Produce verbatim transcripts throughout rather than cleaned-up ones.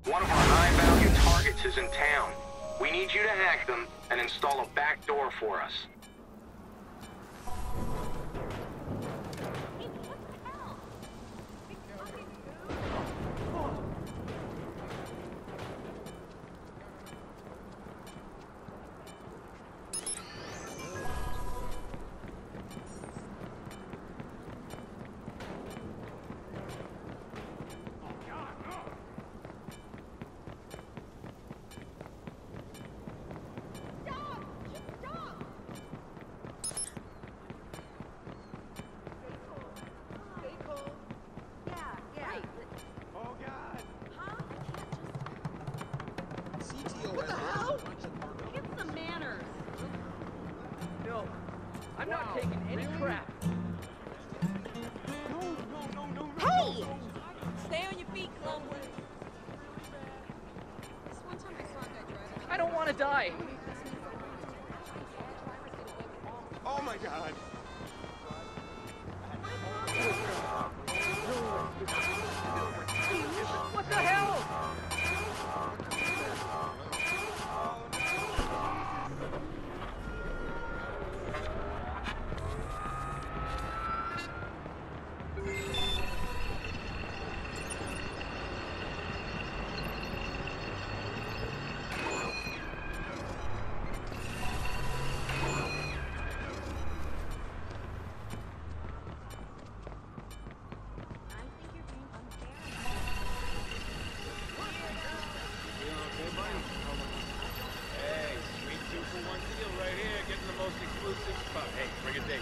One of our high-value targets is in town. We need you to hack them and install a back door for us. I'm not taking any crap. No, no, no, no, no. Hey! Stay on your feet, Clumwood. This one time I saw a guy driving. I don't want to die. Oh my God. What the hell? Hey, bring a date.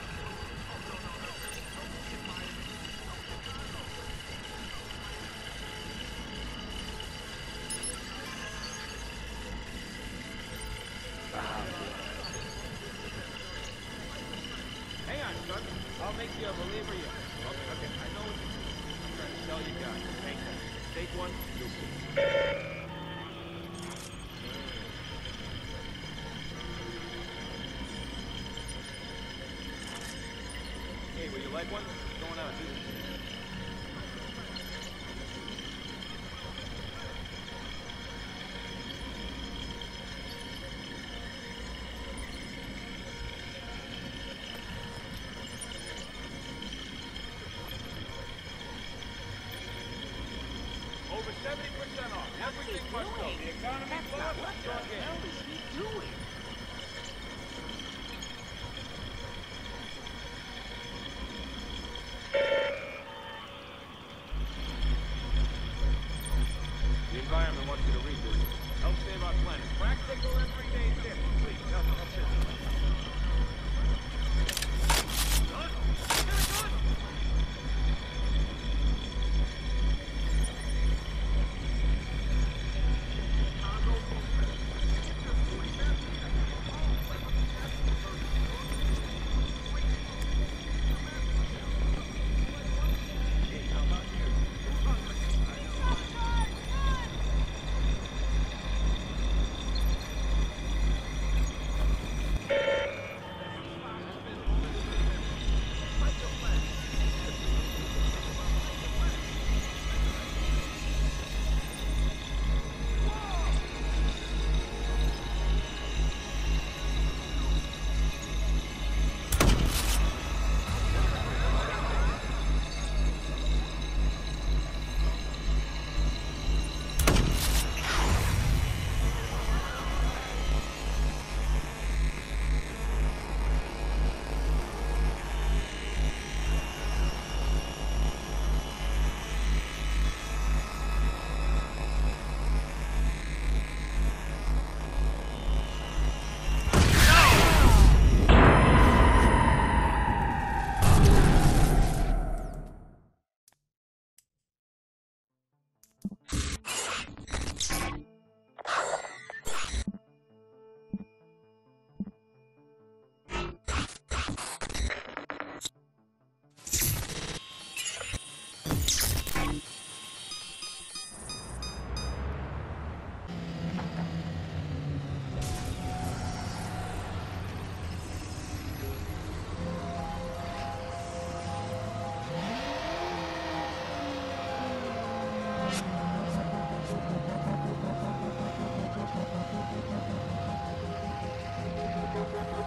Hang on, son. I'll make you a believer yet. Okay, okay, I know what you're trying to sell you guys. Hang on. Take one, you'll see. Hey, will you like one? What's going on, dude? Over seventy percent off. Everything must go. The economy plus. What the hell is he doing? The environment wants you to read this. Help save our planet. Practical everyday tips. Please, help, help save our planet. Gun? Get a gun! Chicago, get your forty-seven.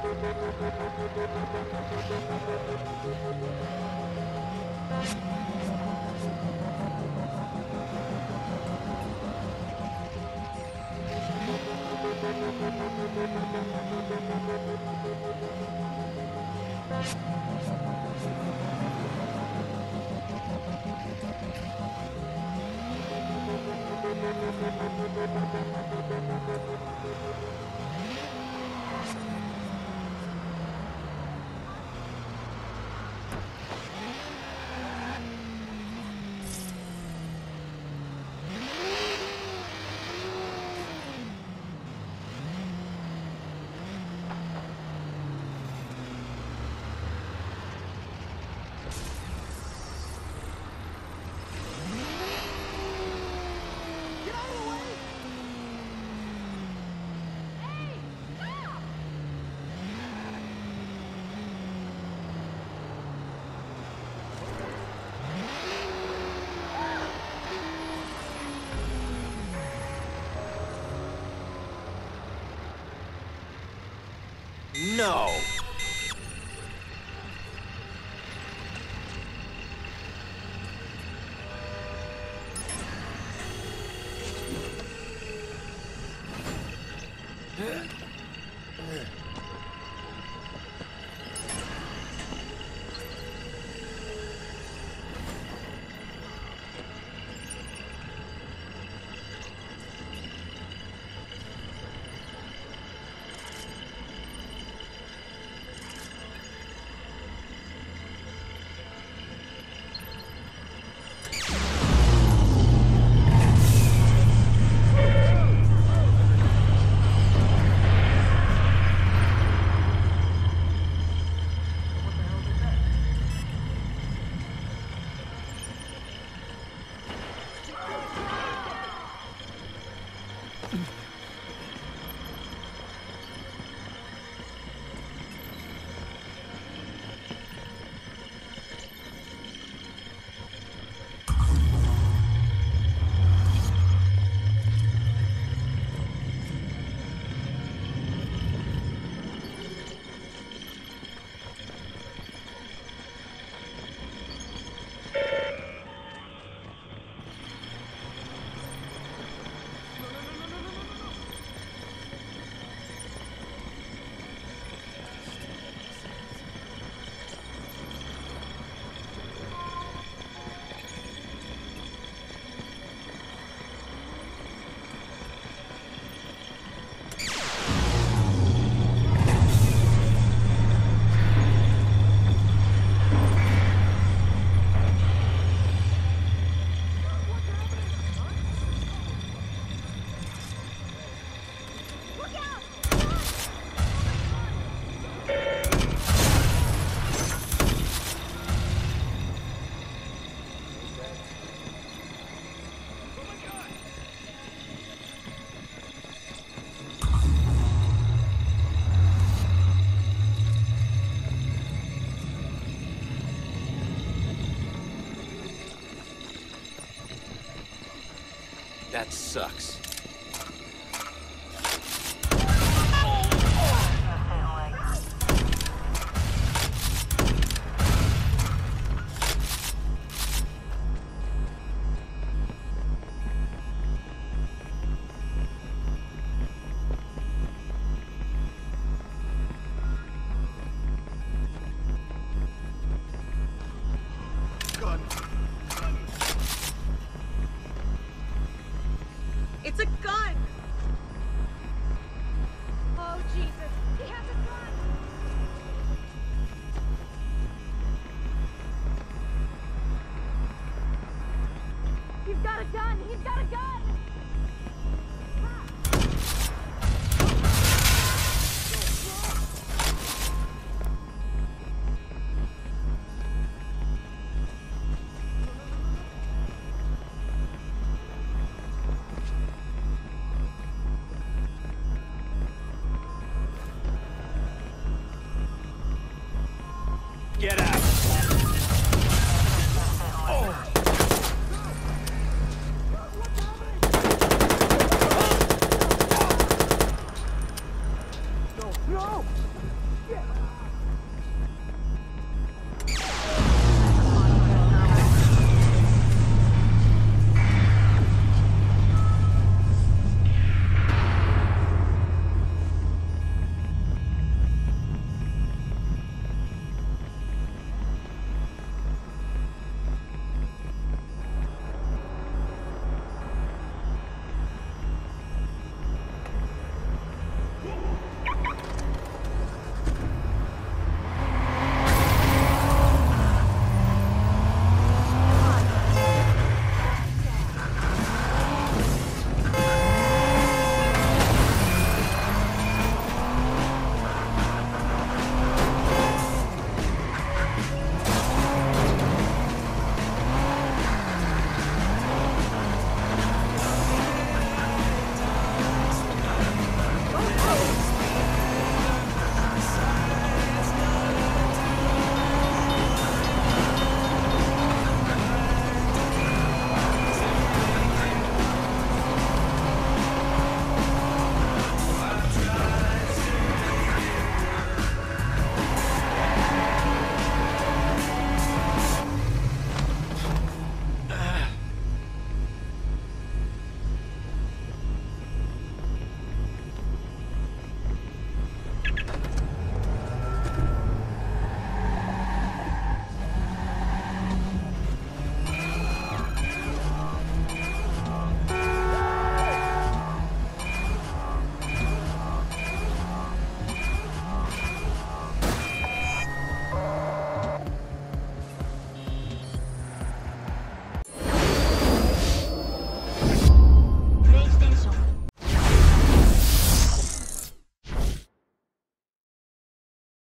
No! That sucks. It's a gun! Oh, Jesus. He has a gun! He's got a gun! He's got a gun! Get out! Oh. No! No! Shit!